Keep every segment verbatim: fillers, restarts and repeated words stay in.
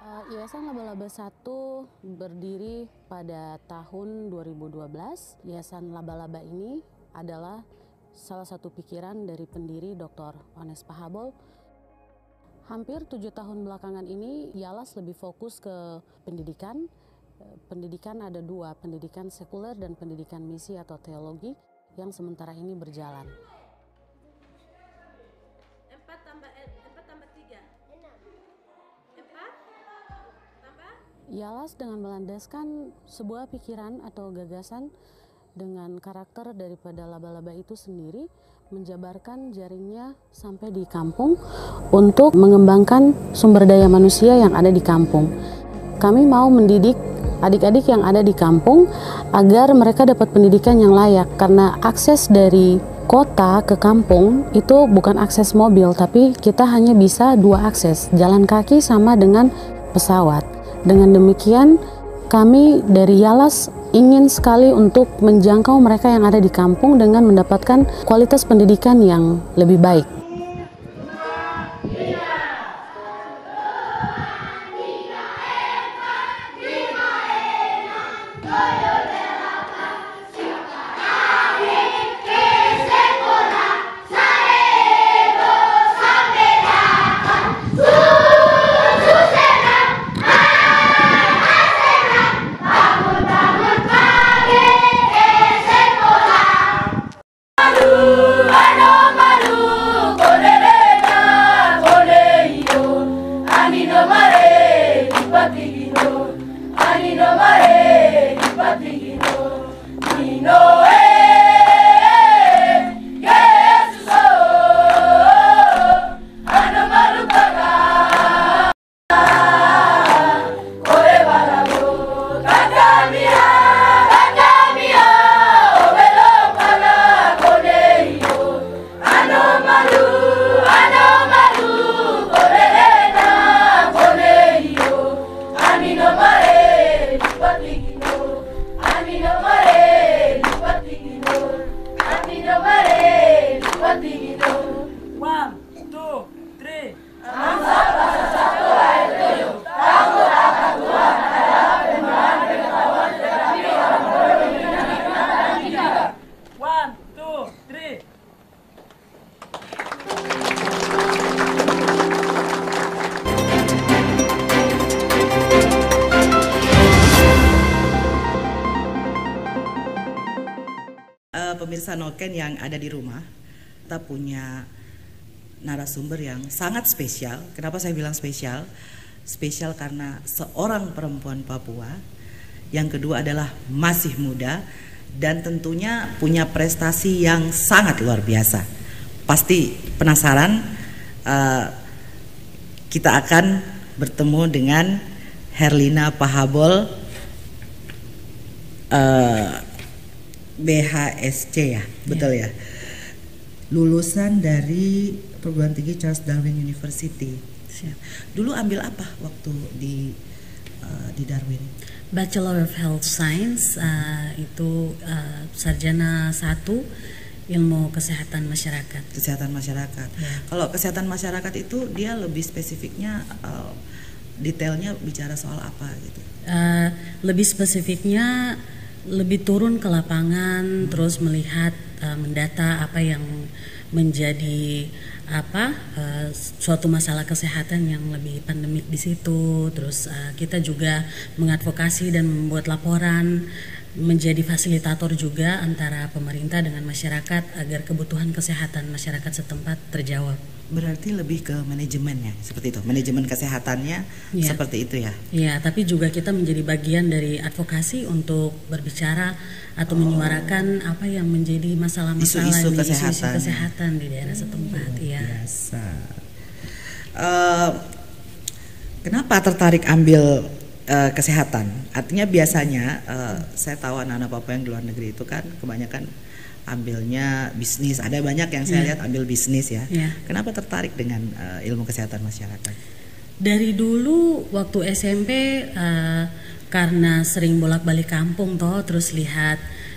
Uh, Yayasan Laba-Laba satu berdiri pada tahun dua ribu dua belas. Yayasan Laba-Laba ini adalah salah satu pikiran dari pendiri doktor Ones Pahabol. Hampir tujuh tahun belakangan ini, Yalas lebih fokus ke pendidikan. Pendidikan ada dua, pendidikan sekuler dan pendidikan misi atau teologi yang sementara ini berjalan. Empat tambah empat tambah tiga. Empat tambah. Yalas dengan melandaskan sebuah pikiran atau gagasan dengan karakter daripada laba-laba itu sendiri, menjabarkan jaringnya sampai di kampung untuk mengembangkan sumber daya manusia yang ada di kampung. Kami mau mendidik adik-adik yang ada di kampung agar mereka dapat pendidikan yang layak, karena akses dari kota ke kampung itu bukan akses mobil, tapi kita hanya bisa dua akses, jalan kaki sama dengan pesawat. Dengan demikian, kami dari Yalas ingin sekali untuk menjangkau mereka yang ada di kampung dengan mendapatkan kualitas pendidikan yang lebih baik. Pemirsa Noken yang ada di rumah, kita punya narasumber yang sangat spesial. Kenapa saya bilang spesial? Spesial karena seorang perempuan Papua, yang kedua adalah masih muda, dan tentunya punya prestasi yang sangat luar biasa. Pasti penasaran, uh, kita akan bertemu dengan Herlina Pahabol, uh, B H S C ya, betul ya. Lulusan dari perguruan tinggi Charles Darwin University. Siap. Dulu ambil apa waktu di uh, di Darwin? Bachelor of Health Science, uh, itu uh, sarjana satu ilmu kesehatan masyarakat. Kesehatan masyarakat. Ya. Kalau kesehatan masyarakat itu dia lebih spesifiknya, uh, detailnya bicara soal apa gitu? Uh, lebih spesifiknya lebih turun ke lapangan, hmm. terus melihat, uh, mendata apa yang menjadi apa uh, suatu masalah kesehatan yang lebih pandemik di situ. Terus uh, kita juga mengadvokasi dan membuat laporan, menjadi fasilitator juga antara pemerintah dengan masyarakat agar kebutuhan kesehatan masyarakat setempat terjawab. Berarti lebih ke manajemennya, seperti itu, manajemen kesehatannya, ya. Seperti itu ya? Iya, tapi juga kita menjadi bagian dari advokasi untuk berbicara atau oh. menyuarakan apa yang menjadi masalah-masalah isu-isu di kesehatan, isu-isu kesehatan di daerah setempat. Oh, ya. Biasa. Uh, kenapa tertarik ambil uh, kesehatan? Artinya biasanya uh, saya tahu anak-anak Papua yang di luar negeri itu kan kebanyakan ambilnya bisnis, ada banyak yang saya yeah. lihat ambil bisnis ya. Yeah. Kenapa tertarik dengan uh, ilmu kesehatan masyarakat? Dari dulu waktu S M P, uh, karena sering bolak-balik kampung toh, terus lihat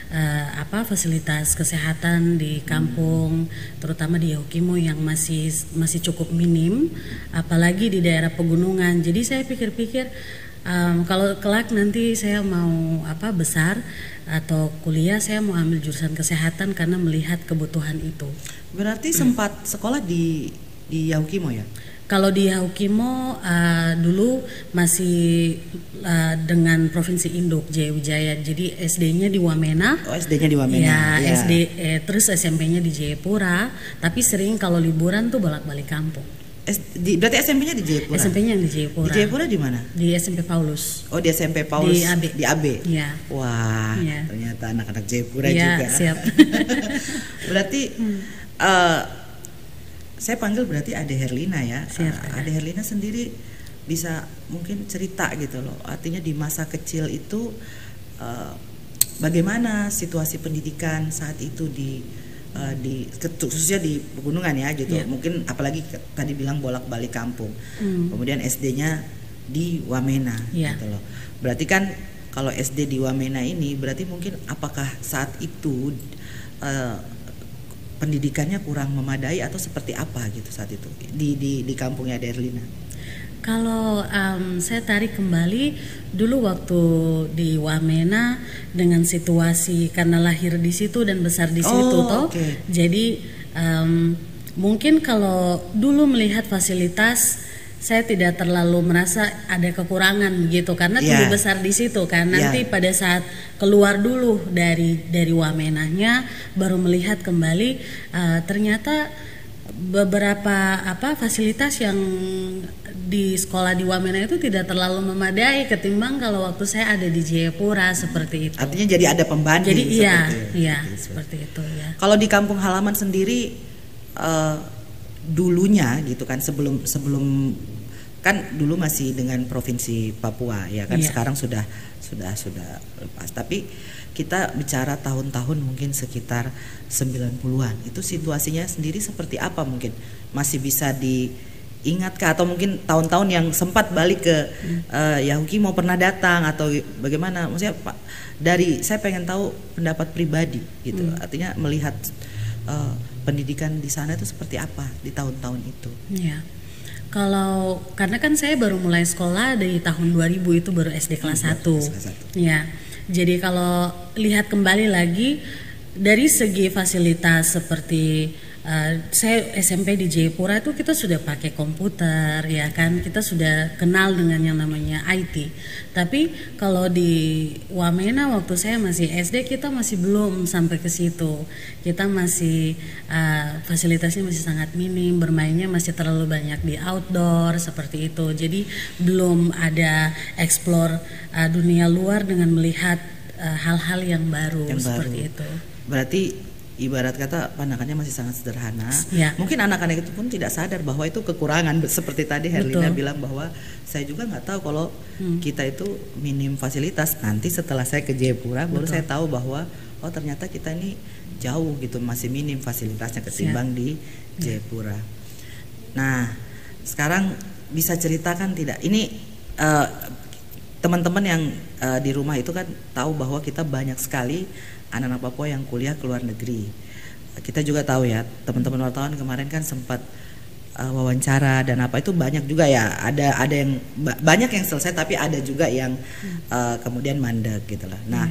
uh, apa fasilitas kesehatan di kampung, hmm. terutama di Yahukimo yang masih masih cukup minim, apalagi di daerah pegunungan. Jadi saya pikir-pikir um, kalau kelak nanti saya mau apa besar atau kuliah, saya mau ambil jurusan kesehatan karena melihat kebutuhan itu. Berarti sempat sekolah di di Yahukimo ya? Kalau di Yahukimo uh, dulu masih uh, dengan Provinsi Induk Jayawijaya, jadi S D-nya di Wamena. Oh, S D-nya di Wamena. Ya, ya. S D eh, terus S M P-nya di Jayapura, tapi sering kalau liburan tuh bolak-balik kampung. S, di, berarti S M P-nya di Jayapura? S M P-nya di Jayapura. Di Jayapura di mana? Di S M P Paulus. Oh, di S M P Paulus. Di A B. Di A B. Iya. Wah, ya. Ternyata anak-anak Jayapura ya, juga. Siap. Berarti hmm. uh, saya panggil berarti Ade Herlina ya. Siap, uh, Ade Herlina sendiri bisa mungkin cerita gitu loh. Artinya di masa kecil itu uh, bagaimana situasi pendidikan saat itu di uh, di khususnya di pegunungan ya gitu. Yeah. Mungkin apalagi tadi bilang bolak-balik kampung. Hmm. Kemudian S D-nya di Wamena yeah. gitu loh. Berarti kan kalau S D di Wamena ini berarti mungkin apakah saat itu uh, pendidikannya kurang memadai atau seperti apa gitu saat itu di di di kampungnya Ade Herlina? Kalau um, saya tarik kembali dulu waktu di Wamena dengan situasi karena lahir di situ dan besar di situ oh, toh, okay. jadi um, mungkin kalau dulu melihat fasilitas saya tidak terlalu merasa ada kekurangan gitu karena yeah. tumbuh besar di situ kan. Nanti yeah. pada saat keluar dulu dari dari Wamenanya baru melihat kembali uh, ternyata beberapa apa fasilitas yang di sekolah di Wamena itu tidak terlalu memadai ketimbang kalau waktu saya ada di Jayapura seperti itu. Artinya jadi ada pembanding. Jadi iya, seperti iya seperti, seperti itu ya. Kalau di kampung halaman sendiri uh, dulunya gitu kan sebelum sebelum kan dulu masih dengan Provinsi Papua ya kan yeah. sekarang sudah sudah sudah lepas, tapi kita bicara tahun-tahun mungkin sekitar sembilan puluhan itu situasinya sendiri seperti apa, mungkin masih bisa diingatkah atau mungkin tahun-tahun yang sempat balik ke hmm. uh, Yahukimo pernah datang atau bagaimana, maksudnya Pak, dari saya pengen tahu pendapat pribadi gitu hmm. artinya melihat uh, pendidikan di sana itu seperti apa di tahun-tahun itu. Iya. Kalau karena kan saya baru mulai sekolah dari tahun dua ribu itu baru S D kelas satu. Ya. Jadi kalau lihat kembali lagi dari segi fasilitas seperti Uh, saya S M P di Jayapura itu kita sudah pakai komputer ya kan, kita sudah kenal dengan yang namanya I T. Tapi kalau di Wamena waktu saya masih S D kita masih belum sampai ke situ. Kita masih uh, fasilitasnya masih sangat minim, bermainnya masih terlalu banyak di outdoor seperti itu. Jadi belum ada explore uh, dunia luar dengan melihat uh, hal-hal yang baru yang seperti baru. itu. Berarti ibarat kata pandangannya masih sangat sederhana. Ya. Mungkin anak-anak itu pun tidak sadar bahwa itu kekurangan. Seperti tadi Herlina Betul. bilang bahwa saya juga nggak tahu kalau hmm. kita itu minim fasilitas. Nanti setelah saya ke Jayapura baru saya tahu bahwa oh ternyata kita ini jauh gitu, masih minim fasilitasnya ketimbang Siap. di Jayapura. Ya. Nah sekarang bisa ceritakan tidak? Ini uh, teman-teman yang uh, di rumah itu kan tahu bahwa kita banyak sekali anak-anak Papua yang kuliah ke luar negeri. Kita juga tahu ya, teman-teman wartawan kemarin kan sempat uh, wawancara dan apa itu banyak juga ya. Ada ada yang ba- banyak yang selesai tapi ada juga yang uh, kemudian mandek gitu lah. Nah,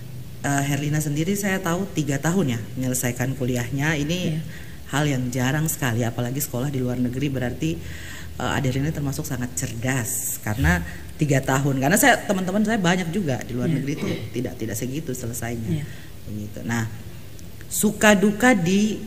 uh, Herlina sendiri saya tahu tiga tahun ya menyelesaikan kuliahnya. Ini yeah. hal yang jarang sekali, apalagi sekolah di luar negeri. Berarti uh, Ade Herlina termasuk sangat cerdas karena tiga tahun, karena saya teman-teman saya banyak juga di luar yeah. negeri itu tidak tidak segitu selesainya, yeah. begitu. Nah, suka duka di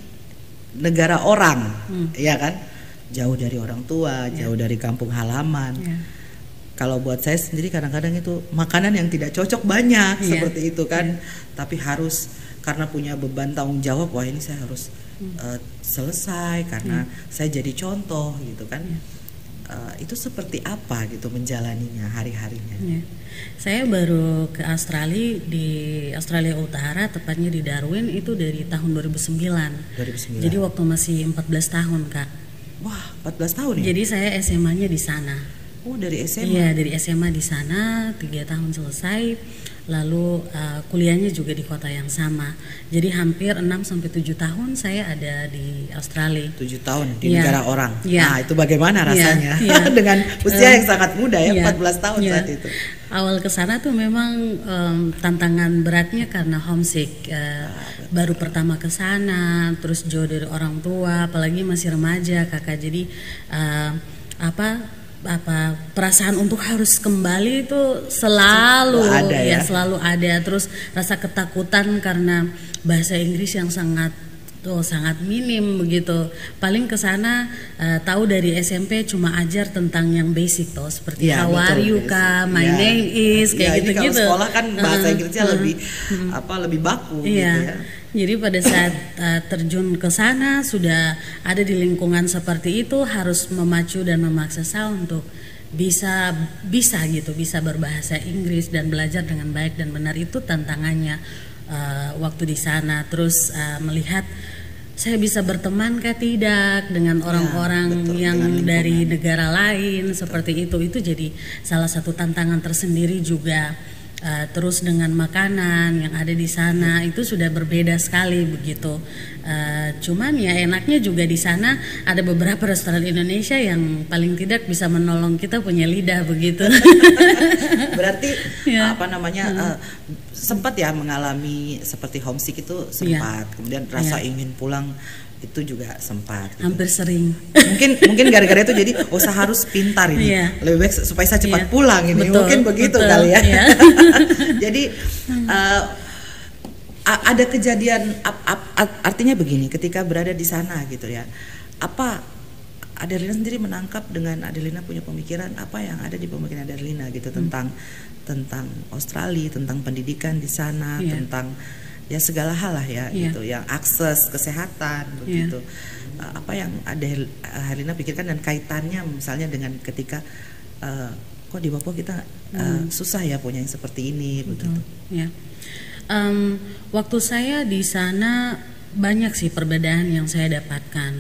negara orang, hmm. ya kan, jauh dari orang tua, yeah. jauh dari kampung halaman. Yeah. Kalau buat saya sendiri kadang-kadang itu makanan yang tidak cocok banyak yeah. seperti itu kan, yeah. tapi harus karena punya beban tanggung jawab, wah ini saya harus hmm. uh, selesai karena yeah. saya jadi contoh gitu kan. Yeah. Uh, itu seperti apa gitu menjalaninya hari-harinya? Ya. Saya baru ke Australia, di Australia Utara, tepatnya di Darwin itu dari tahun dua ribu sembilan. dua ribu sembilan. Jadi waktu masih empat belas tahun, Kak. Wah, empat belas tahun ya? Jadi saya S M A-nya di sana. Oh, dari S M A? Iya, dari S M A di sana, tiga tahun selesai. Lalu uh, kuliahnya juga di kota yang sama. Jadi hampir enam sampai tujuh tahun saya ada di Australia. tujuh tahun di Ya. negara orang. Ya. Nah, itu bagaimana rasanya? Ya. Ya. Dengan usia Um, yang sangat muda ya, ya. empat belas tahun Ya. saat itu. Awal ke sana tuh memang um, tantangan beratnya karena homesick. Uh, baru pertama ke sana, terus jauh dari orang tua, apalagi masih remaja, Kakak. Jadi uh, apa apa perasaan untuk harus kembali itu selalu ada, ya? ya selalu ada. Terus rasa ketakutan karena bahasa Inggris yang sangat tuh sangat minim begitu. Paling ke sana uh, tahu dari S M P cuma ajar tentang yang basic tuh seperti Ya, how are betul, you basic. kak, my Ya. name is kayak Ya, ini gitu-gitu. kalau sekolah kan bahasa Uh, Inggrisnya uh, lebih hmm. apa lebih baku Iya. gitu ya. Jadi pada saat uh, terjun ke sana sudah ada di lingkungan seperti itu, harus memacu dan memaksa saya untuk bisa bisa gitu, bisa berbahasa Inggris dan belajar dengan baik dan benar. Itu tantangannya uh, waktu di sana. Terus uh, melihat saya bisa berteman kah tidak dengan orang-orang betul, yang dengan dari lingkungan. negara lain seperti itu. Itu jadi salah satu tantangan tersendiri juga. Uh, terus dengan makanan yang ada di sana itu sudah berbeda sekali begitu. Uh, cuman ya enaknya juga di sana ada beberapa restoran Indonesia yang paling tidak bisa menolong kita punya lidah begitu. Berarti Ya. apa namanya Hmm. uh, sempat ya mengalami seperti homesick itu sempat. Kemudian rasa Ya. ingin pulang itu juga sempat. Gitu. Hampir sering. Mungkin mungkin gara-gara itu jadi oh saya harus pintar ini. Iya. Lebih baik supaya saya cepat Iya. pulang ini. Betul, Mungkin begitu betul, kali ya. iya. Jadi uh, a- ada kejadian ap- ap- art- artinya begini, ketika berada di sana gitu ya. Apa Adelina sendiri menangkap dengan Adelina punya pemikiran apa yang ada di pemikiran Adelina gitu Hmm. tentang tentang Australia, tentang pendidikan di sana, Iya. tentang ya segala hal lah ya Iya. gitu, yang akses kesehatan begitu. Uh, apa yang Adelina pikirkan dan kaitannya misalnya dengan ketika uh, kok di Papua kita uh, Hmm. susah ya punya yang seperti ini Betul, begitu. ya. Um, waktu saya di sana banyak sih perbedaan yang saya dapatkan.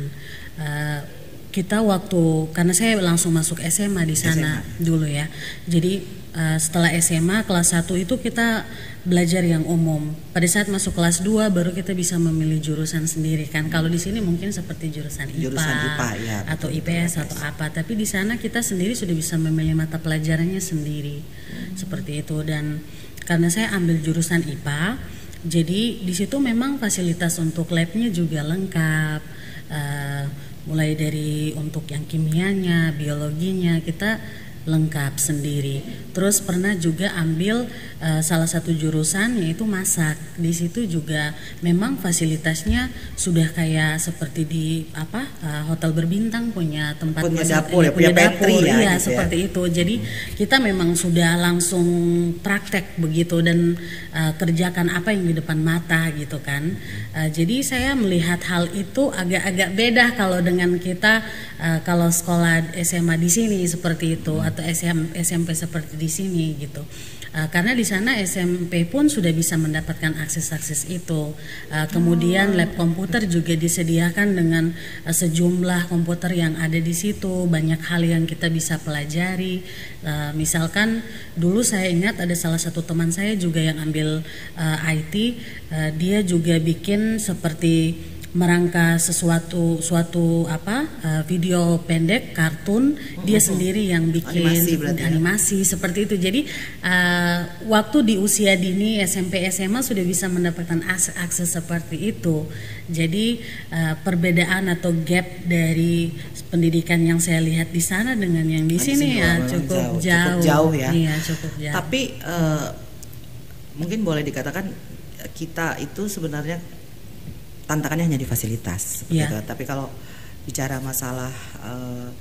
Uh, kita waktu karena saya langsung masuk S M A di sana S M A. dulu ya. Jadi uh, setelah S M A kelas satu itu kita belajar yang umum. Pada saat masuk kelas dua baru kita bisa memilih jurusan sendiri kan. Kalau di sini mungkin seperti jurusan I P A, Jurusan I P A, ya, atau betul, I P S betul, atau apa. Tapi di sana kita sendiri sudah bisa memilih mata pelajarannya sendiri. Hmm. Seperti itu. Dan karena saya ambil jurusan I P A, jadi di situ memang fasilitas untuk labnya juga lengkap. Uh, mulai dari untuk yang kimianya, biologinya kita lengkap sendiri. Terus pernah juga ambil uh, salah satu jurusan yaitu masak. Di situ juga memang fasilitasnya sudah kayak seperti di apa uh, hotel berbintang, punya tempat Punya masak, dapur eh, ya, punya pantry ya, iya gitu ya. seperti itu. Jadi kita memang sudah langsung praktek begitu dan uh, kerjakan apa yang di depan mata gitu kan. Uh, jadi saya melihat hal itu agak-agak beda kalau dengan kita uh, kalau sekolah S M A di sini seperti itu atau S M P seperti di sini gitu. Uh, karena di sana S M P pun sudah bisa mendapatkan akses-akses itu. Uh, kemudian lab komputer juga disediakan dengan uh, sejumlah komputer yang ada di situ. Banyak hal yang kita bisa pelajari. Uh, misalkan dulu saya ingat ada salah satu teman saya juga yang ambil uh, I T. Uh, dia juga bikin seperti merangka sesuatu suatu apa uh, video pendek kartun oh, dia sendiri yang bikin animasi, berarti, animasi ya? Seperti itu. Jadi uh, waktu di usia dini S M P S M A sudah bisa mendapatkan akses, akses seperti itu. Jadi uh, perbedaan atau gap dari pendidikan yang saya lihat di sana dengan yang di nah, sini ya jauh, cukup jauh. cukup jauh ya. Iya, cukup jauh. Tapi uh, mungkin boleh dikatakan kita itu sebenarnya tantangannya hanya di fasilitas, ya. gitu. Tapi kalau bicara masalah uh,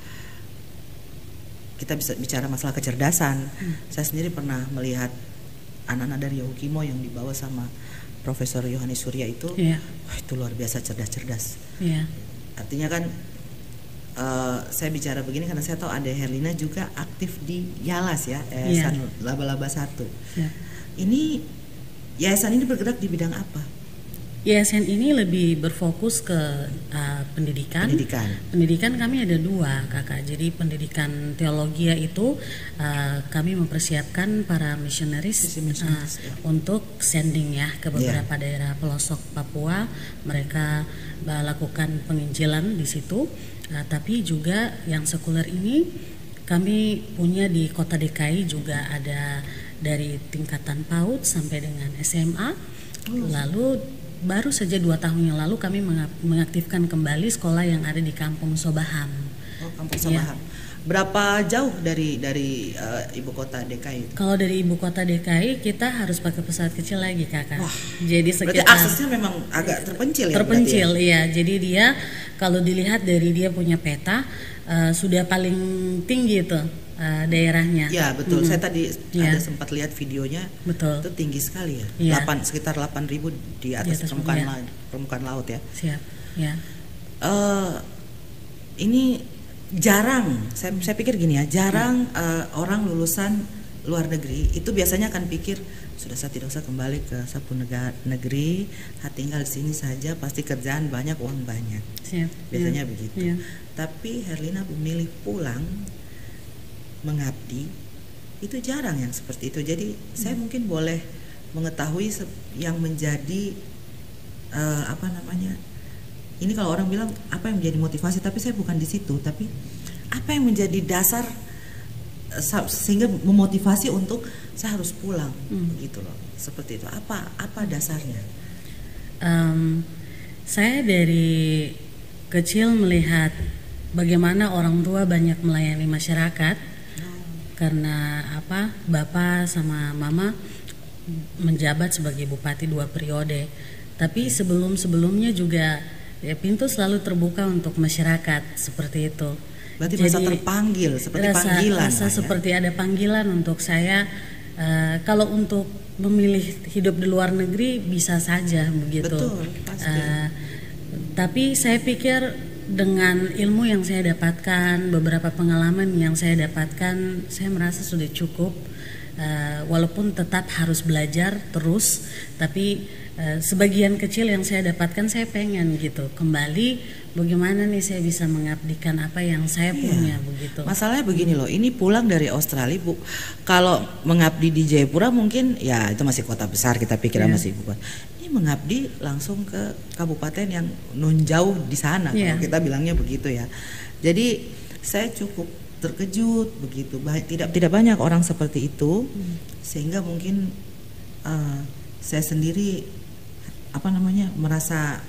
kita bisa bicara masalah kecerdasan, hmm. saya sendiri pernah melihat anak-anak dari Yahukimo yang dibawa sama Profesor Yohanes Surya itu, ya. wah, itu luar biasa cerdas-cerdas. Ya. Artinya kan uh, saya bicara begini karena saya tahu Ade Herlina juga aktif di Yalas ya, Yayasan ya. Laba-Laba satu. Ya. Ini yayasan ini bergerak di bidang apa? I S N ini lebih berfokus ke uh, pendidikan. Pendidikan. Pendidikan kami ada dua, Kakak. Jadi pendidikan teologi itu uh, kami mempersiapkan para misionaris uh, ya. untuk sending ya ke beberapa yeah. daerah pelosok Papua. Mereka uh, lakukan penginjilan di situ. Uh, tapi juga yang sekuler ini kami punya di Kota D K I juga ada dari tingkatan PAUD sampai dengan S M A. Oh. Lalu baru saja dua tahun yang lalu kami mengaktifkan kembali sekolah yang ada di Kampung Sobaham. Oh, Kampung Sobaham. Ya. Berapa jauh dari dari uh, ibu kota D K I? Kalau dari ibu kota D K I kita harus pakai pesawat kecil lagi, Kakak. Wah, jadi sekitar berarti aksesnya memang agak terpencil ya. Terpencil, ya? Iya. Jadi dia kalau dilihat dari dia punya peta uh, sudah paling tinggi tuh uh, daerahnya. Ya betul. Hmm. Saya tadi ya. ada sempat lihat videonya. Betul. Itu tinggi sekali ya. Ya. delapan sekitar delapan ribu di atas, di atas permukaan, la, permukaan laut ya. Siap. Ya. Uh, ini jarang, saya, saya pikir gini ya, jarang hmm. uh, orang lulusan luar negeri itu biasanya akan pikir sudah saya tidak usah kembali ke satu negara negeri, tinggal di sini saja pasti kerjaan banyak, uang banyak. Siap. Biasanya ya. begitu. Ya. Tapi Herlina memilih pulang mengabdi, itu jarang yang seperti itu. Jadi hmm. saya mungkin boleh mengetahui yang menjadi uh, apa namanya? Ini kalau orang bilang apa yang menjadi motivasi, tapi saya bukan di situ. Tapi apa yang menjadi dasar sehingga memotivasi untuk saya harus pulang, hmm. gitu loh, seperti itu. Apa apa dasarnya? Um, saya dari kecil melihat bagaimana orang tua banyak melayani masyarakat, oh. karena apa? Bapak sama mama menjabat sebagai bupati dua periode. Tapi sebelum-sebelumnya juga ya pintu selalu terbuka untuk masyarakat seperti itu. Berarti Jadi, merasa terpanggil, seperti rasa, panggilan. Rasa ya? seperti ada panggilan untuk saya. Uh, kalau untuk memilih hidup di luar negeri bisa saja begitu. Betul, pasti. Uh, tapi saya pikir dengan ilmu yang saya dapatkan, beberapa pengalaman yang saya dapatkan, saya merasa sudah cukup. Uh, walaupun tetap harus belajar terus, tapi uh, sebagian kecil yang saya dapatkan saya pengen gitu kembali bagaimana nih saya bisa mengabdikan apa yang saya iya. punya begitu. Masalahnya begini loh, ini pulang dari Australia Bu, kalau mengabdi di Jayapura mungkin ya itu masih kota besar kita pikir iya. masih ibu kota. Ini mengabdi langsung ke kabupaten yang non jauh di sana iya. kalau kita bilangnya begitu ya. Jadi saya cukup terkejut begitu, tidak tidak banyak orang seperti itu, hmm. sehingga mungkin uh, saya sendiri apa namanya merasa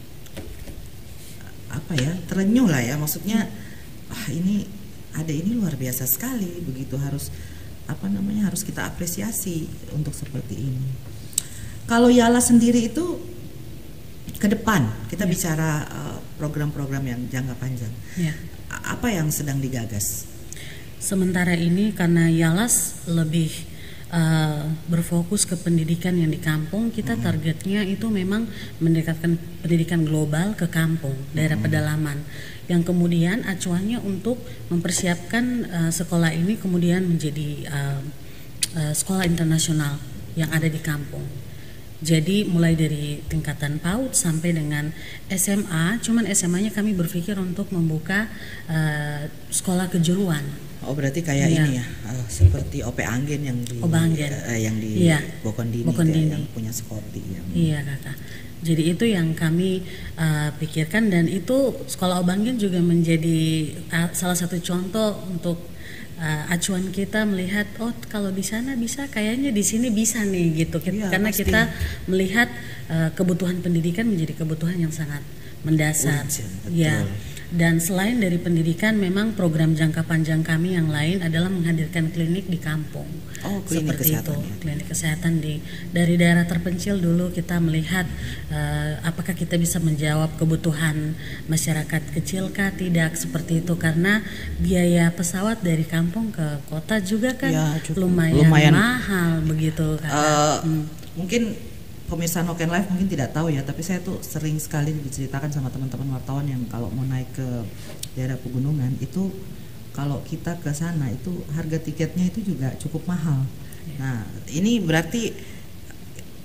apa ya terenyuh lah ya, maksudnya hmm. ah ini ada ini luar biasa sekali begitu, harus apa namanya harus kita apresiasi untuk seperti ini. Kalau Yala sendiri itu ke depan kita yeah. bicara uh, program-program yang jangka panjang. Yeah. Apa yang sedang digagas? Sementara ini karena Yalas lebih uh, berfokus ke pendidikan yang di kampung, kita hmm. targetnya itu memang mendekatkan pendidikan global ke kampung, daerah hmm. pedalaman. Yang kemudian acuannya untuk mempersiapkan uh, sekolah ini kemudian menjadi uh, uh, sekolah internasional yang ada di kampung. Jadi mulai dari tingkatan PAUD sampai dengan S M A, cuman S M A-nya kami berpikir untuk membuka uh, sekolah kejuruan. Oh berarti kayak ya. ini ya, uh, seperti O P Anggen yang di uh, yang di ya. Bokondini, Bokondini. Ya, yang punya sekolah. Yang... Iya kakak. Jadi itu yang kami uh, pikirkan, dan itu sekolah Obanggen juga menjadi uh, salah satu contoh untuk Uh, acuan kita melihat oh kalau di sana bisa, kayaknya di sini bisa nih gitu kita, ya, karena pasti. Kita melihat uh, kebutuhan pendidikan menjadi kebutuhan yang sangat mendasar. Urgent, ya. Dan selain dari pendidikan, memang program jangka panjang kami yang lain adalah menghadirkan klinik di kampung. Oh, klinik seperti kesehatan, itu, ya. Klinik kesehatan di dari daerah terpencil dulu kita melihat uh, apakah kita bisa menjawab kebutuhan masyarakat kecil kah, tidak seperti itu, karena biaya pesawat dari kampung ke kota juga kan ya, lumayan, lumayan mahal begitu kan. Uh, hmm. Mungkin pemirsa Noken Live mungkin tidak tahu ya, tapi saya tuh sering sekali diceritakan sama teman-teman wartawan yang kalau mau naik ke daerah pegunungan itu, kalau kita ke sana itu harga tiketnya itu juga cukup mahal. Nah ini berarti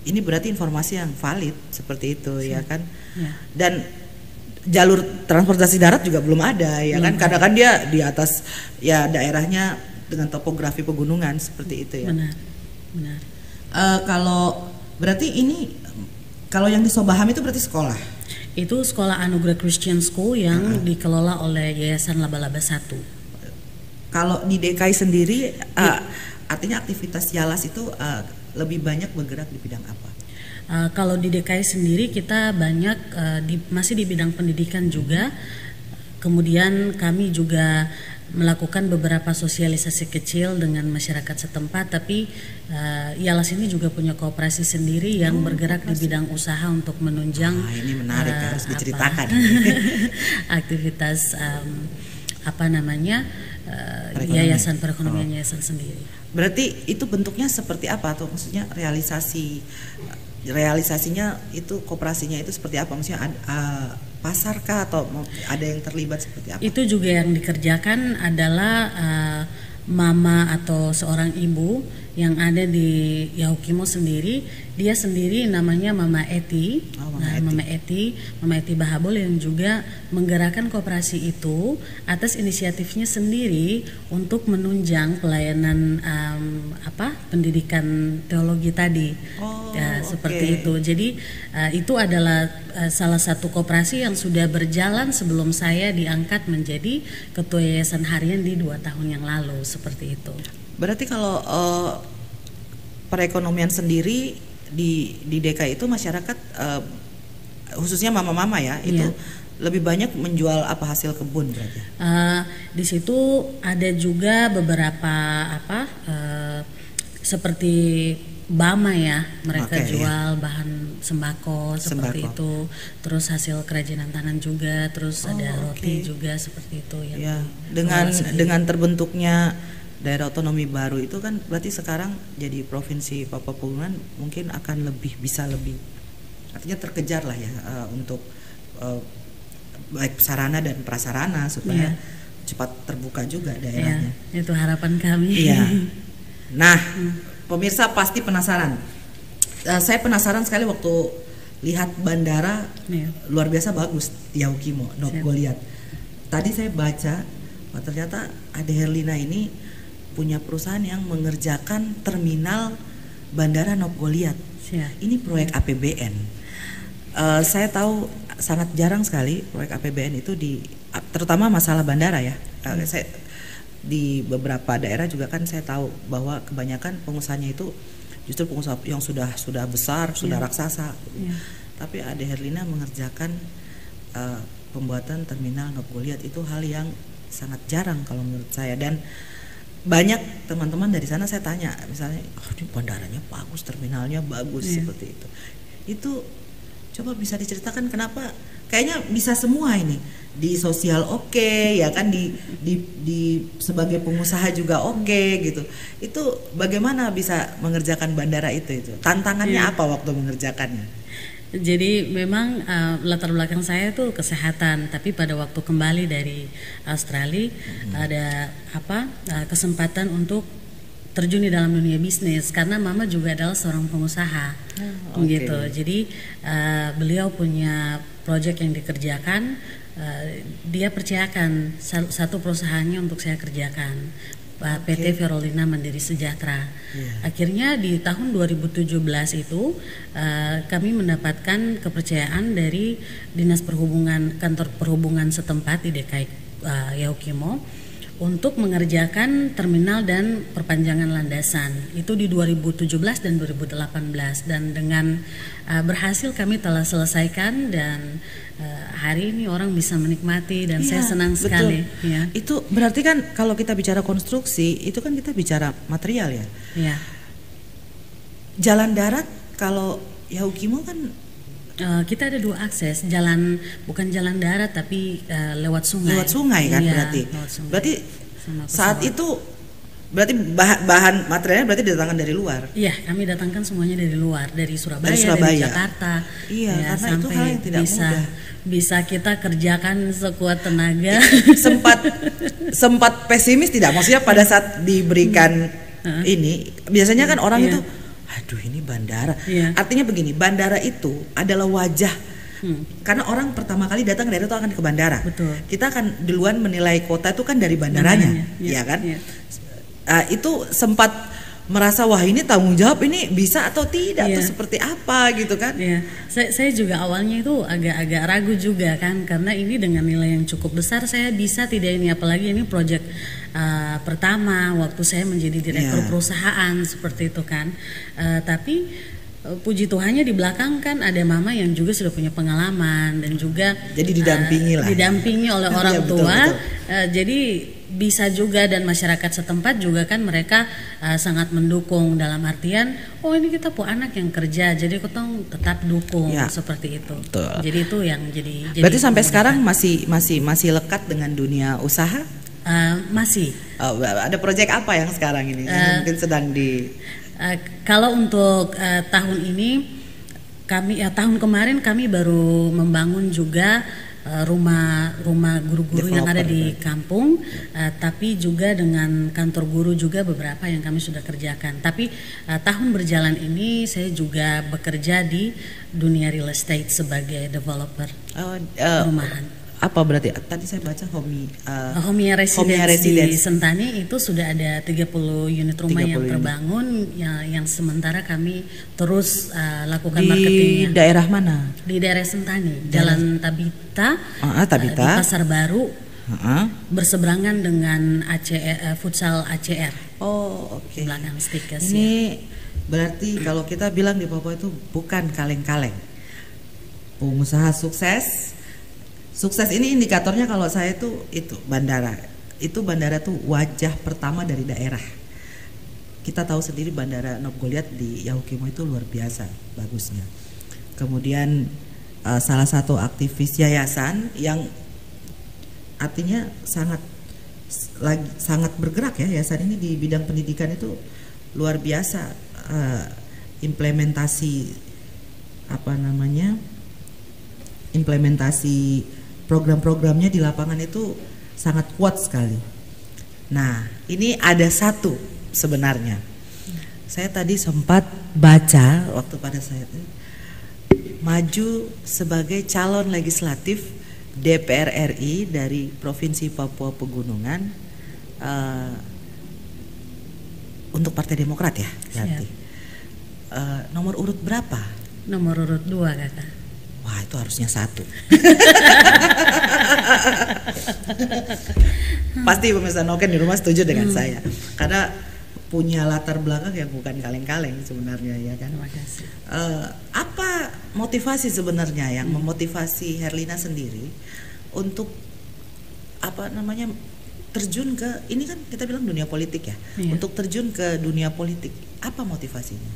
ini berarti informasi yang valid seperti itu ya, ya kan. Ya. Dan jalur transportasi darat juga belum ada ya belum kan, karena kan dia di atas ya daerahnya dengan topografi pegunungan seperti itu ya. Benar, benar. Uh, kalau berarti ini kalau yang di Sobaham itu berarti sekolah? Itu sekolah Anugerah Christian School yang uh-huh. dikelola oleh Yayasan Laba-Laba Satu. Kalau di D K I sendiri, uh, artinya aktivitas Yalas itu uh, lebih banyak bergerak di bidang apa? Uh, kalau di D K I sendiri kita banyak uh, di, masih di bidang pendidikan juga. Kemudian kami juga melakukan beberapa sosialisasi kecil dengan masyarakat setempat. Tapi uh, Yalas ini juga punya koperasi sendiri yang oh, bergerak koperasi. Di bidang usaha untuk menunjang. Ah, ini menarik uh, harus diceritakan. Aktivitas um, apa namanya uh, yayasan perekonomian oh. yayasan sendiri. Berarti itu bentuknya seperti apa atau maksudnya realisasi realisasinya itu koperasinya itu seperti apa, maksudnya uh, pasar kah atau ada yang terlibat seperti apa? Itu juga yang dikerjakan adalah uh, mama atau seorang ibu yang ada di Yahukimo sendiri. Dia sendiri namanya Mama Eti, oh, Mama, nah, Eti. Mama Eti, Mama Eti Bahabol yang juga menggerakkan koperasi itu atas inisiatifnya sendiri untuk menunjang pelayanan um, apa pendidikan teologi tadi, oh, ya, okay. seperti itu. Jadi uh, itu adalah uh, salah satu koperasi yang sudah berjalan sebelum saya diangkat menjadi ketua yayasan harian di dua tahun yang lalu, seperti itu. Berarti kalau uh, perekonomian sendiri di di D K I itu masyarakat uh, khususnya mama-mama ya itu yeah. lebih banyak menjual apa hasil kebun berarti? Uh, di situ ada juga beberapa apa uh, seperti Bama ya, mereka okay, jual yeah. bahan sembako seperti sembako. Itu, terus hasil kerajinan tangan juga, terus oh, ada roti okay. juga seperti itu yang yeah. dengan dengan terbentuknya daerah otonomi baru itu kan berarti sekarang jadi provinsi Papua Pegunungan mungkin akan lebih bisa lebih artinya terkejar lah ya uh, untuk uh, baik sarana dan prasarana supaya yeah. cepat terbuka juga daerahnya. Yeah, itu harapan kami. Iya. Nah, hmm. pemirsa pasti penasaran. Uh, saya penasaran sekali waktu lihat bandara yeah. luar biasa bagus di Yahukimo. Nok gue lihat. Tadi saya baca, oh, ternyata Ade Herlina ini punya perusahaan yang mengerjakan terminal Bandara Nok Goliat. Siap. Ini proyek A P B N. Uh, saya tahu sangat jarang sekali proyek A P B N itu di, terutama masalah bandara ya. Uh, hmm. Saya di beberapa daerah juga kan saya tahu bahwa kebanyakan pengusahanya itu justru pengusaha yang sudah sudah besar, sudah yeah. raksasa. Yeah. Tapi Ade Herlina mengerjakan uh, pembuatan terminal Nok Goliat itu hal yang sangat jarang kalau menurut saya. Dan banyak teman-teman dari sana saya tanya, misalnya, oh ini bandaranya bagus, terminalnya bagus, yeah. seperti itu. Itu coba bisa diceritakan kenapa? Kayaknya bisa semua ini di sosial oke, okay, ya kan di di di sebagai pengusaha juga oke okay, gitu. Itu bagaimana bisa mengerjakan bandara itu itu? Tantangannya yeah. apa waktu mengerjakannya? Jadi memang uh, latar belakang saya itu kesehatan, tapi pada waktu kembali dari Australia hmm. ada apa uh, kesempatan untuk terjun di dalam dunia bisnis karena mama juga adalah seorang pengusaha, oh, okay. gitu. Jadi uh, beliau punya proyek yang dikerjakan, uh, dia percayakan satu perusahaannya untuk saya kerjakan. P T okay. Verolina Mandiri Sejahtera. Yeah. Akhirnya di tahun dua ribu tujuh belas itu uh, kami mendapatkan kepercayaan dari Dinas Perhubungan, kantor perhubungan setempat di D K I uh, Yahukimo untuk mengerjakan terminal dan perpanjangan landasan. Itu di dua ribu tujuh belas dan dua ribu delapan belas, dan dengan uh, berhasil kami telah selesaikan dan uh, hari ini orang bisa menikmati dan ya, saya senang betul. sekali. Ya. Itu berarti kan kalau kita bicara konstruksi itu kan kita bicara material ya. Ya. Jalan darat kalau Yahukimo kan Uh, kita ada dua akses, jalan bukan jalan darat tapi uh, lewat sungai. Lewat sungai kan iya, berarti. Berarti saat itu berarti bahan, bahan materialnya berarti didatangkan dari luar. Iya, kami datangkan semuanya dari luar, dari Surabaya, dari, Surabaya. dari Jakarta. Iya, ya, karena itu hal yang tidak bisa, mudah. Bisa kita kerjakan sekuat tenaga. sempat sempat pesimis tidak? Maksudnya pada saat diberikan hmm. ini, biasanya kan orang iya. itu aduh ini bandara. Yeah. Artinya begini, bandara itu adalah wajah. Hmm. Karena orang pertama kali datang ke daerah itu akan ke bandara. Betul. Kita akan duluan menilai kota itu kan dari bandaranya, ya, ya kan? Ya. Uh, itu sempat merasa wah ini tanggung jawab ini bisa atau tidak, ya. atau seperti apa gitu kan? Ya. Saya, saya juga awalnya itu agak-agak ragu juga kan, karena ini dengan nilai yang cukup besar saya bisa tidak ini, apalagi ini proyek uh, pertama waktu saya menjadi direktur ya. perusahaan seperti itu kan. Uh, tapi puji Tuhannya di belakang kan ada mama yang juga sudah punya pengalaman dan juga jadi didampingi uh, lah didampingi oleh orang ya, betul, tua betul. Uh, jadi bisa juga, dan masyarakat setempat juga kan mereka uh, sangat mendukung dalam artian oh ini kita pu anak yang kerja jadi kotong tetap dukung ya. Seperti itu. Betul. Jadi itu yang jadi, jadi berarti sampai sekarang masih masih masih lekat dengan dunia usaha? Uh, masih. Oh, ada proyek apa yang sekarang ini uh, mungkin sedang di Uh, kalau untuk uh, tahun ini kami ya tahun kemarin kami baru membangun juga uh, rumah rumah guru-guru yang ada di kampung, uh, tapi juga dengan kantor guru juga beberapa yang kami sudah kerjakan. Tapi uh, tahun berjalan ini saya juga bekerja di dunia real estate sebagai developer oh, uh, perumahan. Apa berarti tadi saya baca Homi uh, Homia Residence, Homia Residence di Sentani itu sudah ada tiga puluh unit rumah yang terbangun yang, yang sementara kami terus uh, lakukan di marketingnya. Di daerah mana? Di daerah Sentani, Jalan Tabita, uh, Tabita. Uh, di Pasar Baru, uh-huh. berseberangan dengan A C R, uh, futsal A C R. Oh oke. Okay. Belakang Stikes. Ini ya. Berarti kalau kita bilang di Papua itu bukan kaleng-kaleng. Pengusaha sukses. Sukses ini indikatornya kalau saya tuh itu bandara. Itu bandara tuh wajah pertama dari daerah. Kita tahu sendiri bandara Nop Goliat di Yahukimo itu luar biasa bagusnya. Kemudian uh, salah satu aktivis yayasan yang artinya sangat lagi sangat bergerak ya, yayasan ini di bidang pendidikan itu luar biasa, uh, implementasi apa namanya? implementasi program-programnya di lapangan itu sangat kuat sekali. Nah, ini ada satu sebenarnya. Saya tadi sempat baca waktu pada saya itu, maju sebagai calon legislatif D P R R I dari Provinsi Papua Pegunungan uh, untuk Partai Demokrat ya, berarti. Uh, nomor urut berapa? Nomor urut dua kakak. Wah itu harusnya satu. Pasti pemirsa Noken di rumah setuju dengan hmm. saya, karena punya latar belakang yang bukan kaleng-kaleng sebenarnya ya kan. Terima kasih. Uh, apa motivasi sebenarnya yang hmm. memotivasi Herlina sendiri untuk apa namanya terjun ke ini kan kita bilang dunia politik ya, iya. untuk terjun ke dunia politik apa motivasinya?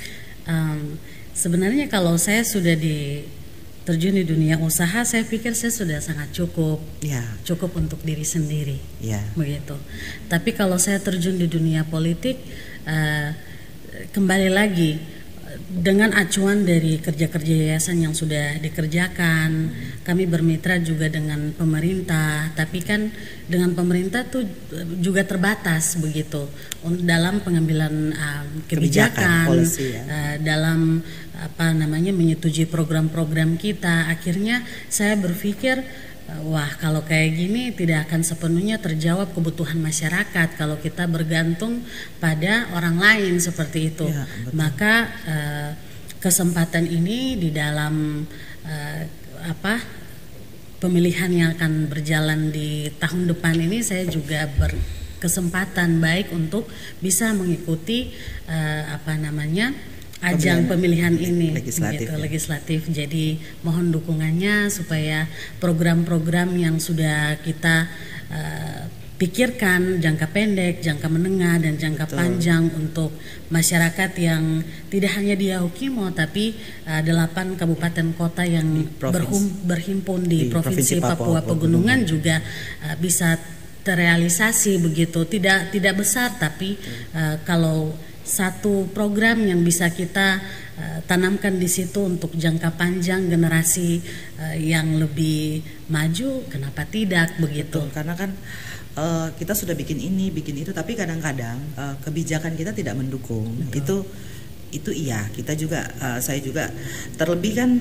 Um, sebenarnya kalau saya sudah di terjun di dunia usaha, saya pikir saya sudah sangat cukup, ya. cukup untuk diri sendiri, ya. begitu. Tapi kalau saya terjun di dunia politik, uh, kembali lagi dengan acuan dari kerja-kerja yayasan yang sudah dikerjakan, hmm. kami bermitra juga dengan pemerintah, tapi kan dengan pemerintah tuh juga terbatas begitu dalam pengambilan uh, kebijakan, policy, ya. uh, dalam apa namanya menyetujui program-program kita. Akhirnya saya berpikir wah kalau kayak gini tidak akan sepenuhnya terjawab kebutuhan masyarakat kalau kita bergantung pada orang lain seperti itu. Ya, maka uh, kesempatan ini di dalam uh, apa pemilihan yang akan berjalan di tahun depan ini saya juga berkesempatan baik untuk bisa mengikuti uh, apa namanya ajang pemilihan ini legislatif, gitu, ya. legislatif. Jadi mohon dukungannya supaya program-program yang sudah kita uh, pikirkan jangka pendek, jangka menengah dan jangka Betul. panjang untuk masyarakat yang tidak hanya di Yahukimo tapi uh, delapan kabupaten kota yang berhum, berhimpun di, di Provinsi, Provinsi Papua, Papua Pegunungan juga uh, bisa terrealisasi begitu. Tidak tidak besar tapi uh, kalau satu program yang bisa kita uh, tanamkan di situ untuk jangka panjang generasi uh, yang lebih maju, kenapa tidak begitu? Betul, karena kan uh, kita sudah bikin ini, bikin itu, tapi kadang-kadang uh, kebijakan kita tidak mendukung. Betul. Itu itu iya, kita juga uh, saya juga terlebih kan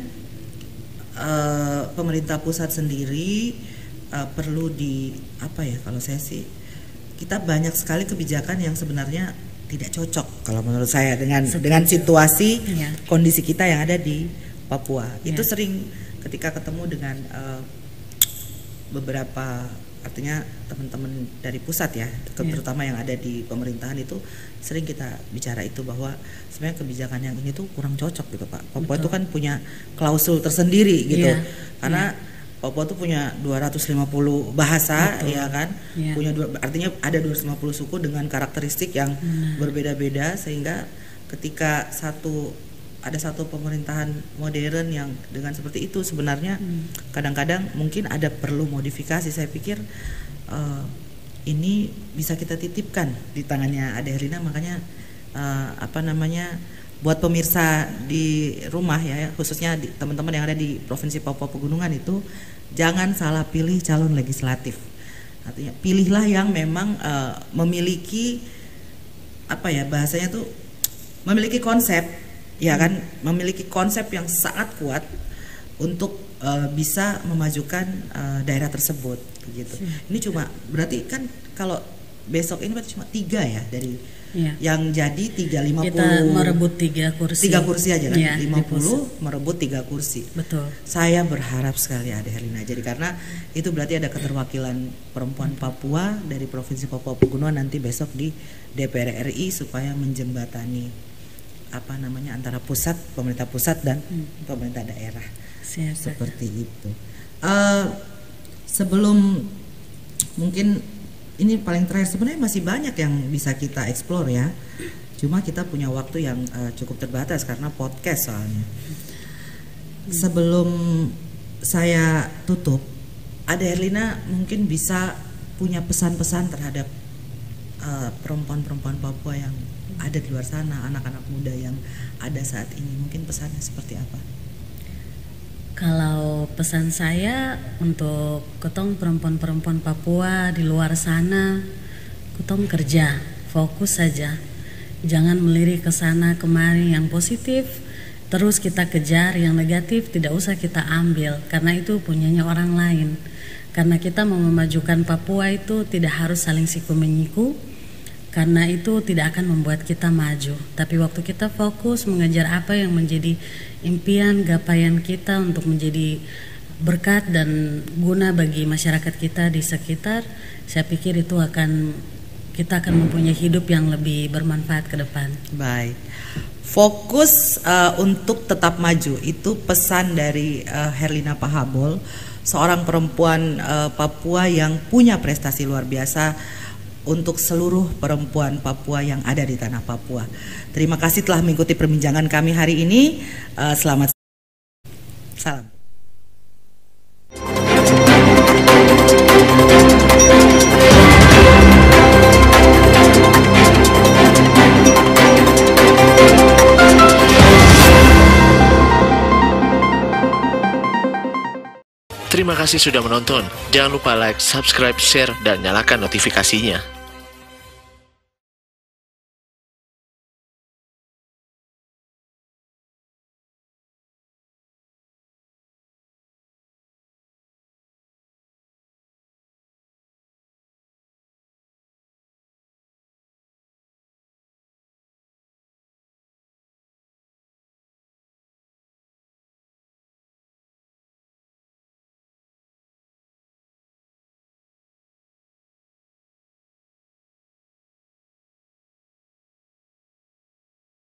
uh, pemerintah pusat sendiri uh, perlu di apa ya, kalau saya sih kita banyak sekali kebijakan yang sebenarnya tidak cocok kalau menurut saya dengan Setuju. dengan situasi ya. kondisi kita yang ada di Papua. Ya. Itu sering ketika ketemu dengan uh, beberapa, artinya teman-teman dari pusat ya, yeah. terutama yang ada di pemerintahan, itu sering kita bicara itu bahwa sebenarnya kebijakan yang ini tuh kurang cocok gitu Pak. Papua itu kan punya klausul tersendiri gitu, yeah. karena yeah. Papua tuh punya dua ratus lima puluh bahasa. Betul. Ya kan, yeah. punya dua, artinya ada dua ratus lima puluh suku dengan karakteristik yang hmm. berbeda-beda, sehingga ketika satu ada satu pemerintahan modern yang dengan seperti itu sebenarnya hmm. kadang-kadang mungkin ada perlu modifikasi. Saya pikir uh, ini bisa kita titipkan di tangannya Ade Herlina, makanya uh, apa namanya buat pemirsa di rumah ya, khususnya di, teman-teman yang ada di Provinsi Papua Pegunungan itu jangan salah pilih calon legislatif. Artinya pilihlah yang memang uh, memiliki apa ya bahasanya tuh memiliki konsep. Ya kan, memiliki konsep yang sangat kuat untuk uh, bisa memajukan uh, daerah tersebut gitu. Ini cuma berarti kan kalau besok ini berarti cuma tiga ya dari ya. yang jadi tiga lima puluh. Kita merebut tiga kursi. Tiga kursi aja kan, ya, lima puluh merebut tiga kursi. Betul. Saya berharap sekali Ade Herlina. Jadi karena itu berarti ada keterwakilan perempuan Papua dari Provinsi Papua Pegunungan nanti besok di D P R R I supaya menjembatani apa namanya antara pusat, pemerintah pusat dan hmm. pemerintah daerah. Siap, seperti itu. Uh, sebelum mungkin ini paling terakhir, sebenarnya masih banyak yang bisa kita explore ya. Cuma kita punya waktu yang uh, cukup terbatas karena podcast soalnya. Hmm. Sebelum saya tutup, Ade Herlina mungkin bisa punya pesan-pesan terhadap uh, perempuan-perempuan Papua yang ada di luar sana, anak-anak muda yang ada saat ini, mungkin pesannya seperti apa? Kalau pesan saya untuk ketong perempuan-perempuan Papua di luar sana, ketong kerja, fokus saja, jangan melirik ke sana kemari. Yang positif terus kita kejar, yang negatif tidak usah kita ambil karena itu punyanya orang lain. Karena kita mau memajukan Papua itu tidak harus saling siku menyiku, karena itu tidak akan membuat kita maju. Tapi waktu kita fokus mengejar apa yang menjadi impian, gapaian kita untuk menjadi berkat dan guna bagi masyarakat kita di sekitar, saya pikir itu akan kita akan mempunyai hidup yang lebih bermanfaat ke depan. Baik. Fokus uh, untuk tetap maju, itu pesan dari uh, Herlina Pahabol, seorang perempuan uh, Papua yang punya prestasi luar biasa untuk seluruh perempuan Papua yang ada di tanah Papua. Terima kasih telah mengikuti perbincangan kami hari ini. Uh, selamat salam. Terima kasih sudah menonton. Jangan lupa like, subscribe, share, dan nyalakan notifikasinya.